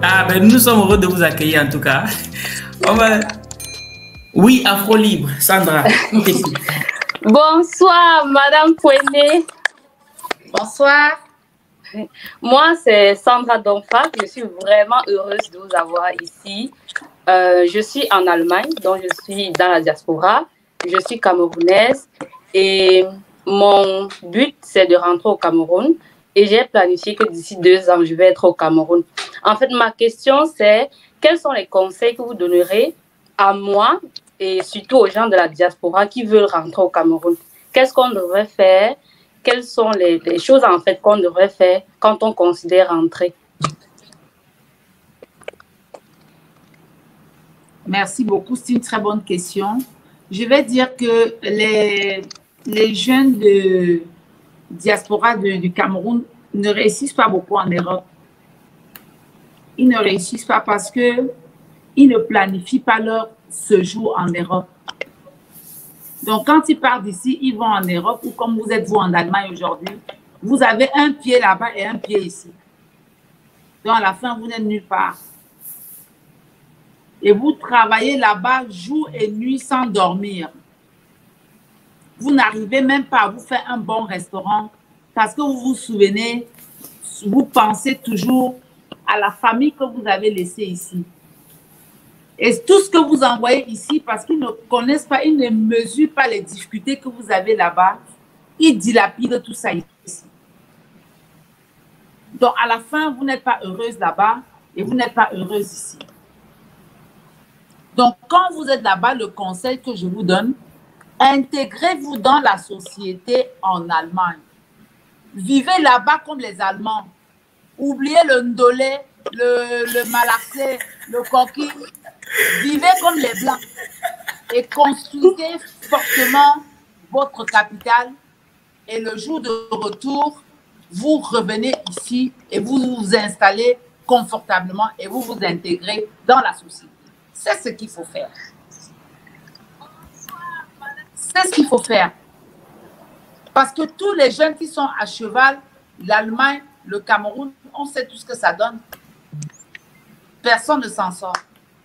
Ah, ben nous sommes heureux de vous accueillir en tout cas. On va... Oui, Afro Libre, Sandra, on t'écoute. Bonsoir, Madame Pouené. Bonsoir. Moi, c'est Sandra Donfa. Je suis vraiment heureuse de vous avoir ici. Je suis en Allemagne, donc je suis dans la diaspora. Je suis camerounaise et mon but, c'est de rentrer au Cameroun. Et j'ai planifié que d'ici 2 ans, je vais être au Cameroun. En fait, ma question, c'est quels sont les conseils que vous donnerez à moi et surtout aux gens de la diaspora qui veulent rentrer au Cameroun? Qu'est-ce qu'on devrait faire? Quelles sont les choses en fait qu'on devrait faire quand on considère rentrer? Merci beaucoup, c'est une très bonne question. Je vais dire que les jeunes de diaspora du Cameroun ne réussissent pas beaucoup en Europe. Ils ne réussissent pas parce que ils ne planifient pas leur séjour en Europe. Donc, quand ils partent d'ici, ils vont en Europe ou comme vous êtes vous en Allemagne aujourd'hui, vous avez un pied là-bas et un pied ici. Donc, à la fin, vous n'êtes nulle part. Et vous travaillez là-bas jour et nuit sans dormir. Vous n'arrivez même pas à vous faire un bon restaurant parce que vous vous souvenez, vous pensez toujours à la famille que vous avez laissée ici. Et tout ce que vous envoyez ici, parce qu'ils ne connaissent pas, ils ne mesurent pas les difficultés que vous avez là-bas, ils dilapident tout ça ici. Donc, à la fin, vous n'êtes pas heureuse là-bas et vous n'êtes pas heureuse ici. Donc, quand vous êtes là-bas, le conseil que je vous donne, intégrez-vous dans la société en Allemagne. Vivez là-bas comme les Allemands. Oubliez le ndolé, le malaxé, le coquille. Vivez comme les Blancs et construisez fortement votre capital. Et le jour de retour, vous revenez ici et vous vous installez confortablement et vous vous intégrez dans la société. C'est ce qu'il faut faire. C'est ce qu'il faut faire. Parce que tous les jeunes qui sont à cheval, l'Allemagne, le Cameroun, on sait tout ce que ça donne. Personne ne s'en sort.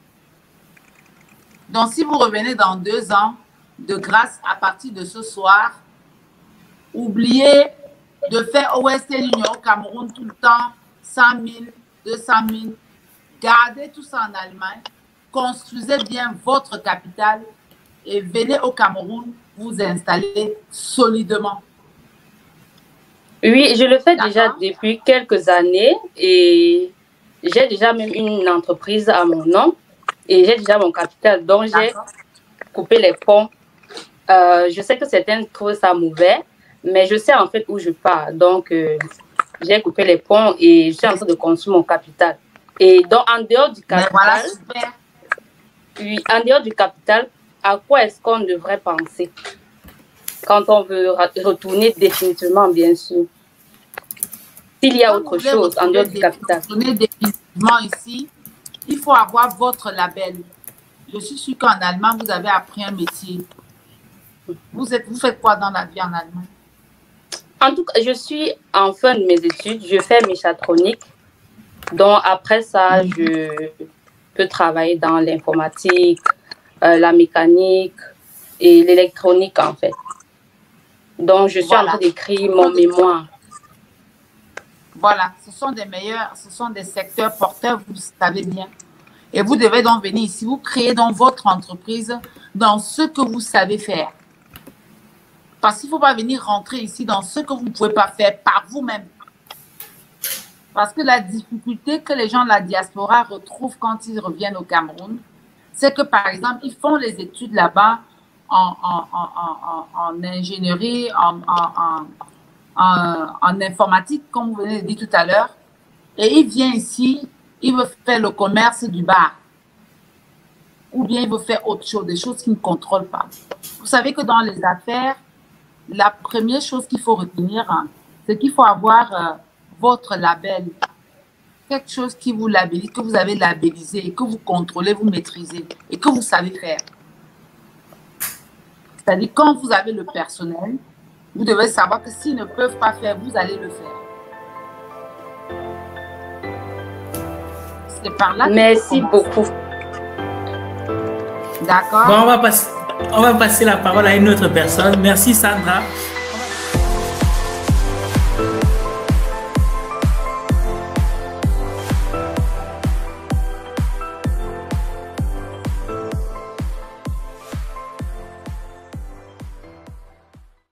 Donc, si vous revenez dans 2 ans, de grâce, à partir de ce soir, oubliez de faire Western Union au Cameroun tout le temps, 100 000, 200 000. Gardez tout ça en Allemagne. Construisez bien votre capital et venez au Cameroun vous installer solidement. Oui, je le fais déjà depuis quelques années et j'ai déjà même une entreprise à mon nom et j'ai déjà mon capital. Donc, j'ai coupé les ponts. Je sais que certains trouvent ça mauvais, mais je sais en fait où je pars. Donc, j'ai coupé les ponts et je suis en train de construire mon capital. Et donc, en dehors du capital, voilà, super. Oui, en dehors du capital, à quoi est-ce qu'on devrait penser quand on veut retourner définitivement, bien sûr? S'il y a autre chose en dehors du capital. Retourner définitivement ici, il faut avoir votre label. Je suis sûre qu'en Allemagne, vous avez appris un métier. Vous faites quoi dans la vie en Allemagne? En tout cas, je suis en fin de mes études. Je fais méchatronique. Donc, après ça, je peux travailler dans l'informatique, la mécanique et l'électronique, en fait. Donc, je suis en train d'écrire mon mémoire. Voilà, ce sont des secteurs porteurs, vous le savez bien. Et vous devez donc venir ici, vous créez donc votre entreprise dans ce que vous savez faire. Parce qu'il ne faut pas venir rentrer ici dans ce que vous ne pouvez pas faire par vous-même. Parce que la difficulté que les gens de la diaspora retrouvent quand ils reviennent au Cameroun, c'est que, par exemple, ils font les études là-bas en ingénierie, en informatique, comme vous venez de dire tout à l'heure, et il vient ici, il veut faire le commerce du bar, ou bien il veut faire autre chose, des choses qu'il ne contrôle pas. Vous savez que dans les affaires, la première chose qu'il faut retenir, c'est qu'il faut avoir votre label, quelque chose qui vous labellise, que vous avez labellisé, et que vous contrôlez, vous maîtrisez, et que vous savez faire. C'est-à-dire, quand vous avez le personnel, vous devez savoir que s'ils ne peuvent pas faire, vous allez le faire. C'est par là. Merci beaucoup. D'accord. Bon, on va passer la parole à une autre personne. Merci Sandra.